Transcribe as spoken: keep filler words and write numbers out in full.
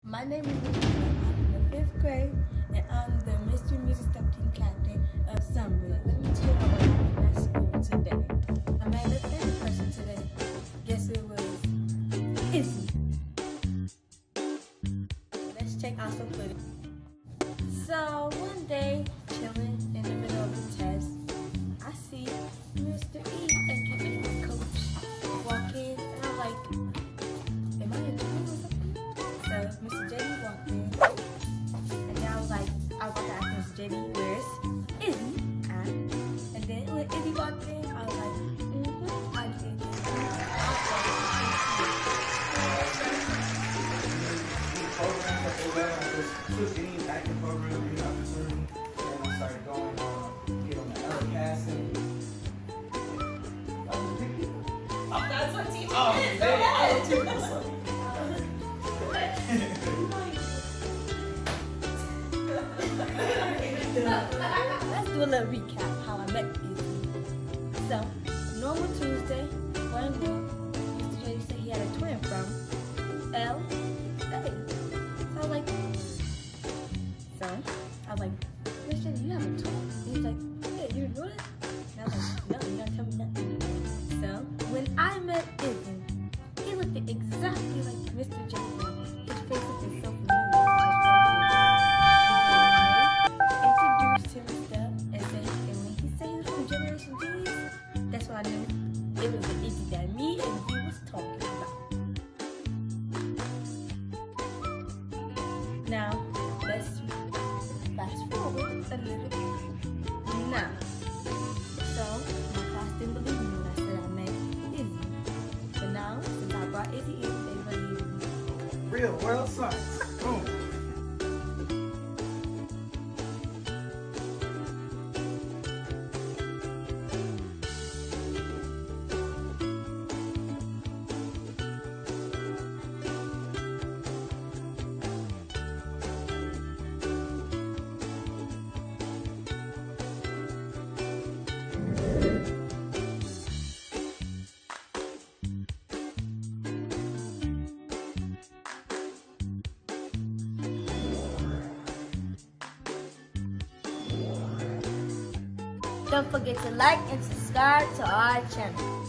My name is Lisa. I'm in the fifth grade, and I'm the mystery music step team captain of Sunbridge. Let me tell you what happened at school today. I met a famous person today. Guess who it was? Izzy. Let's check out some footage. So one day, chilling in the middle of the test, I see Mister E, aka my coach, walk in, and I'm like, am I in trouble or something? So Mister J D walked in, and then I was like, I was about to ask Mister J D, where's Izzy at? And then when Izzy walked in, I was like, mm-hmm, I did. Switch any acting program, any opportunity, and I started going on, get on the other casting. Oh, that's what teaching Oh, is. man. Oh, Oh, teaching is funny. Let's do a little recap how I met Izzy. So, normal Tuesday, going well, Mister J D said he had a twin from L A. So I was like, son, I was like, Mister J D, you have a twin? He was like, yeah, you didn't know that? And I was like, no, you don't tell me nothing. So, when I met Izzy, he looked exactly like Mister J D. His face looked so familiar. That's why I knew it was the Izzy that me and you was talking about. Now, let's fast forward a little bit. Now, so my class didn't believe me when I said I met Izzy. But now, since I brought Izzy in, they believe me. Real world science. Boom. Don't forget to like and subscribe to our channel.